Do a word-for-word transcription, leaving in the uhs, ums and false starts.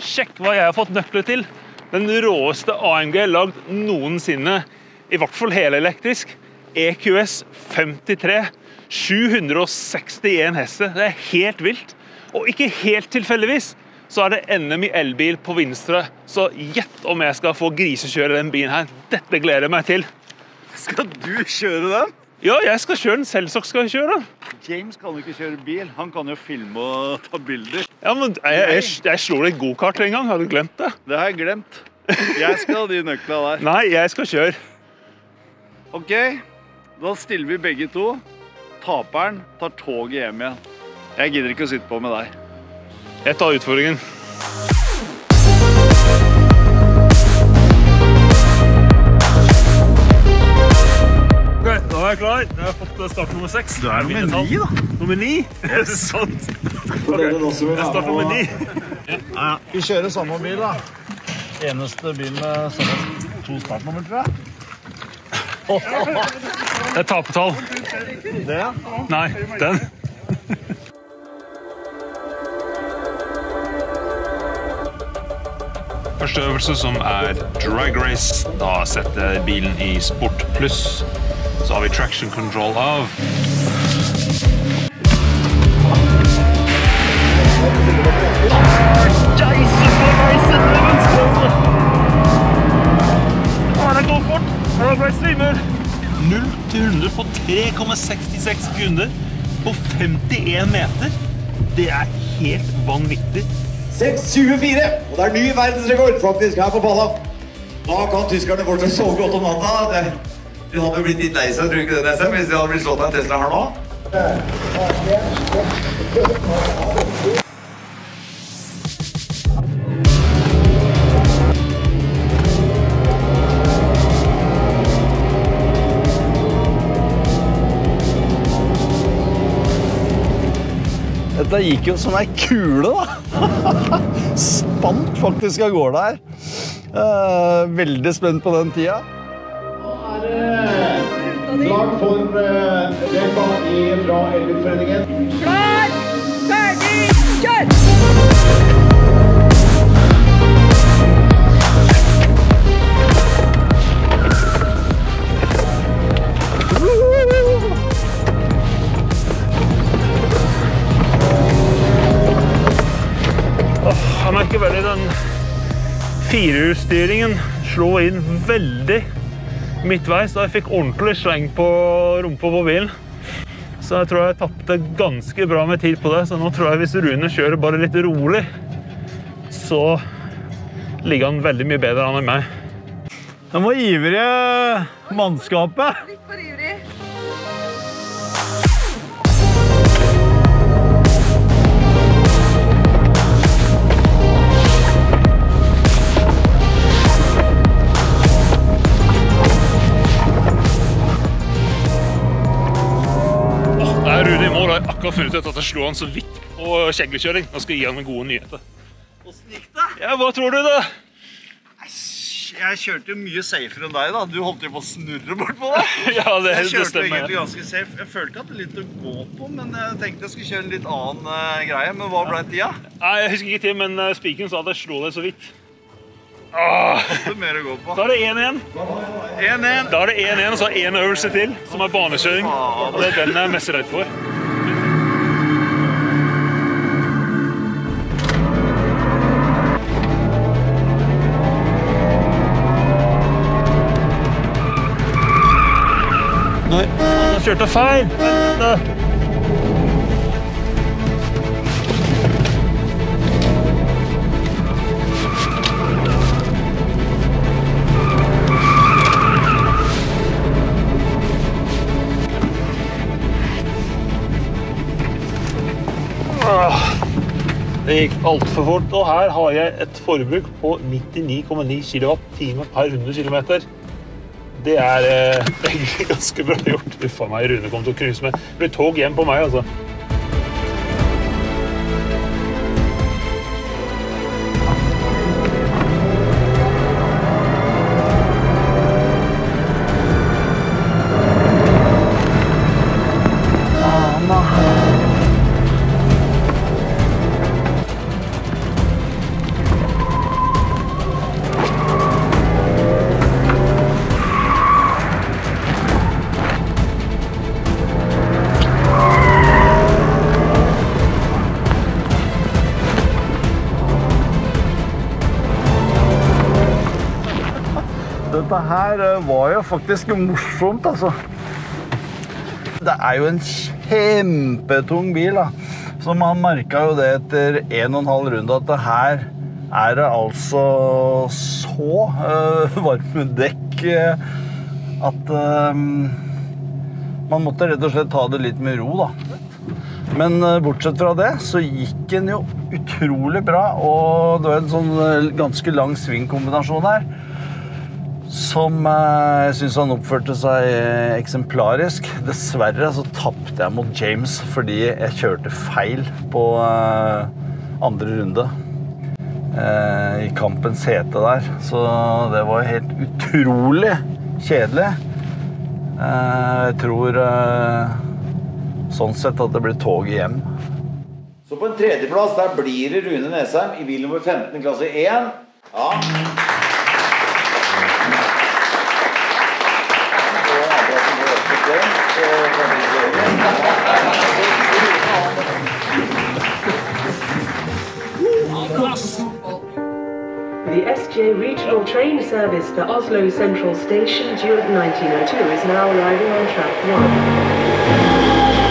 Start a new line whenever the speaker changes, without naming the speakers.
Sjekk hva jeg har fått nøkler til. Den råeste A M G lagd noensinne, i hvert fall helelektrisk. E Q S femtitre, sju hundre og sekstien hester. Det er helt vilt. Og ikke helt tilfeldigvis, så er det N M i elbil på Vinstra. Så gjett om jeg skal få grisekjøre den bilen her. Dette gleder jeg meg til.
Skal du kjøre den?
Ja, jeg skal kjøre den. Selvsagt skal jeg kjøre den.
James kan jo ikke kjøre bil. Han kan jo filme og ta bilder.
Ja, men jeg, jeg, jeg slo deg go-kart en gang. Har du glemt det?
Det har jeg glemt. Jeg skal ha de nøklene der.
Nei, jeg skal kjøre.
Ok, da stiller vi begge to. Taperen tar toget hjem igjen. Jeg gidder ikke å sitte på med deg.
Jeg tar utfordringen. Ok, da er jeg klar. Jeg har fått start nummer seks.
Du er nummer ni da.
Nummer ni? Er det sant? Ok, jeg starter nummer ni.
Ja, ja. Vi kjører samme bil da. Eneste bil med samme to startnummer, tror jeg.
Det er tapetall.
Det, ja?
Nei, den. Første øvelse som er drag race. Da setter bilen i sport pluss. Så har vi traction control av. Jesus, hva er det sett med venstre? Å, det går fort. Det ble svimmer. null til hundre på tre komma sekstiseks sekunder på femtien meter. Det er helt vanvittig.
seks tjuefire, og det er ny verdensrekord faktisk her på Palla. Da kan tyskerne fortsatt sove godt om natta. Det, de hadde jo blitt litt lei seg, tror jeg ikke det, Nesem, hvis de hadde blitt slått av en Tesla her nå.
Dette gikk jo som ei kule da. Spant faktisk av gårde her. Uh, veldig spent på den tida.
Nå er det lag for Rebba fra Elbilforeningen.
Klar, ferdig, kjør!
Jeg merker veldig den firehjulsstyringen slo inn veldig midtveis, da jeg fikk ordentlig sleng på rumpa på bilen. Så jeg tror jeg tappte ganske bra med tid på det, så nå tror jeg hvis Rune kjører bare litt rolig, så ligger han veldig mye bedre enn meg.
Det var ivrige mannskapet.
Litt for ivrig.
Rune i mål har akkurat funnet ut at jeg slo han så vidt på kjeglekjøring. Nå skal jeg gi han med gode nyheter.
Hvordan gikk det?
Ja, hva tror du da?
Jeg kjørte jo mye safer enn deg da. Du holdt jo på å snurre bort på det.
Ja, det,
jeg
det
kjørte
stemmer.
egentlig ganske safe. Jeg følte at det var litt å gå på, men jeg tenkte jeg skulle kjøre en litt annen uh, greie. Men hva ble tida?
Nei, jeg husker ikke til, men spiken sa at jeg slo deg så vidt. Åh.
Det er mer å gå på.
Da er det én igjen.
én én.
Da er det én igjen, og så er én øvelse til, som er banekjøring. Og det er den jeg er mest redd for. Nei, han kjørte feil. Vent. Det gikk alt for fort, og her har jeg et forbruk på nittini komma ni kilowatt-timer per hundre kilometer. Det er eh, egentlig ganske bra gjort. Uffa meg, Rune kom til å kruse med. Det blir tog hjem på meg, altså.
Dette her var jo faktisk morsomt, altså. Det er jo en kjempetung bil, da. Så man merket jo det etter en og en halv runde at det her er det altså så uh, varme dekk uh, at uh, man måtte rett og slett ta det litt med ro, da. Men uh, bortsett fra det så gikk den jo utrolig bra, og det var en sånn uh, ganske lang svingkombinasjon her som uh, jeg synes han oppførte seg uh, eksemplarisk. Dessverre så tappte jeg mot James fordi jeg kjørte feil på uh, andre runde uh, i kampens hete der. Så det var helt utrolig kjedelig. Uh, jeg tror uh, sånn sett at det blir tog hjem.
Så på en tredjeplass der blir det Rune Nesheim i bil nummer femten, klasse én. Ja.
The S J regional train service for Oslo Central Station during nineteen oh two is now arriving on track one.